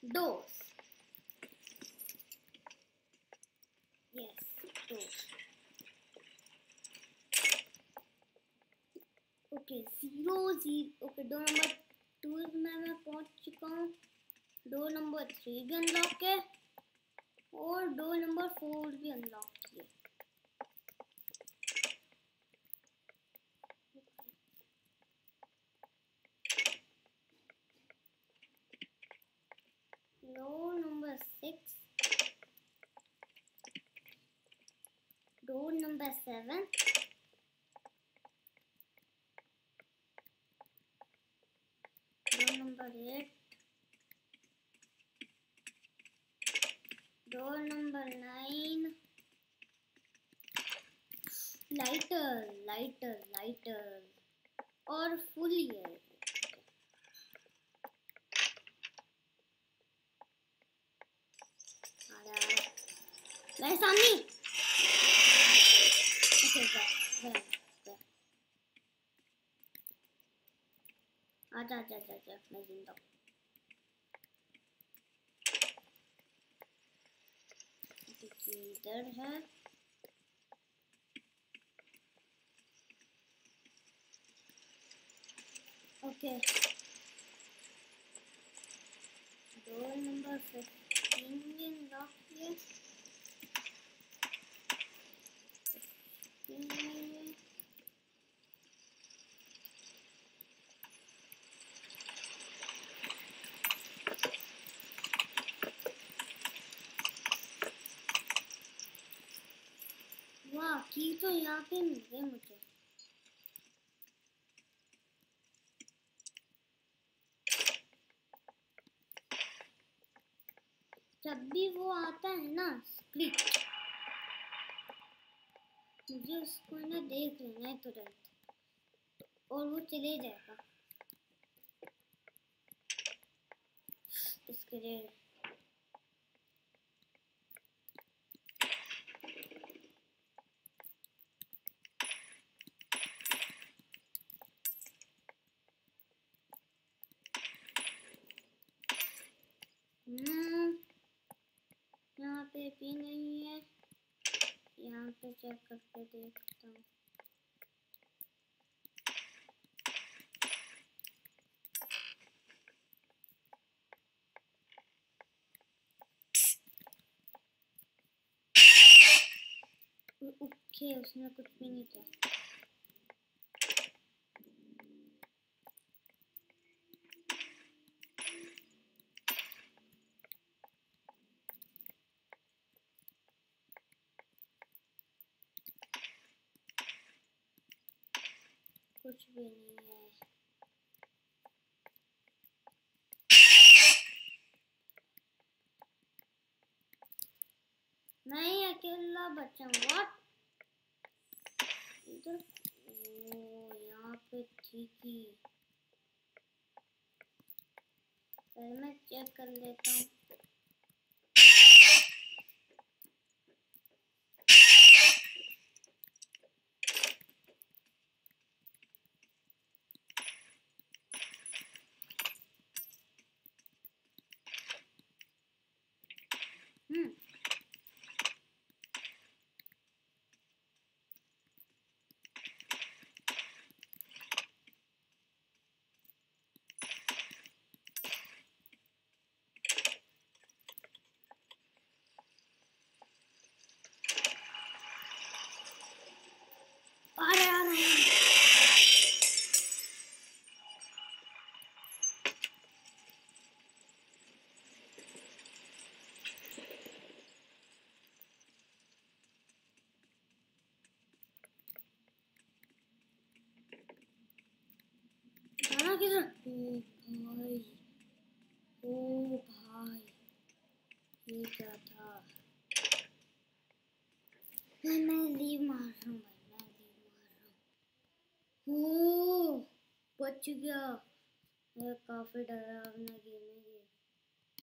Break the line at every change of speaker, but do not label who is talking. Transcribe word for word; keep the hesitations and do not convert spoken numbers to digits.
doors. Yes, doors. Okay zero zero okay door number two में मैं पहुंच चुका हूँ। डोर नंबर थ्री भी अनलॉक है और डोर नंबर फोर भी अनलॉक किया। Door number six, door number seven, door number eight, door number nine, lighter lighter lighter और फुल ईयर। मैं सामने आजा आजा आजा आजा मैं जिंदा हूँ। इधर है ओके। डोर नंबर फिफ्टीन भी अनलॉक किया। वाह की तो यहाँ पे मिल गए मुझे। जब भी वो आता है ना स्क्रिप्ट, मुझे उसको ना देख लेना है तुरंत और वो चले जाएगा। इसके लिए यहाँ पे भी नहीं है। यहाँ पे चेक करके देखता हूँ। ओके उसमें कुछ भी नहीं था। कुछ भी नहीं है। मैं अकेला बचा हूँ। इधर ओ यहाँ पे ठीक ही। पहले मैं चेक कर लेता हूँ। हम्म अरे आ रहे हैं। जाना किधर? ओ भाई ओ भाई ये क्या था? मैं मैं लीव मार रहा हूँ भाई, मैं लीव मार रहा हूँ। ओ बच गया। ये काफी डरावना गेम है।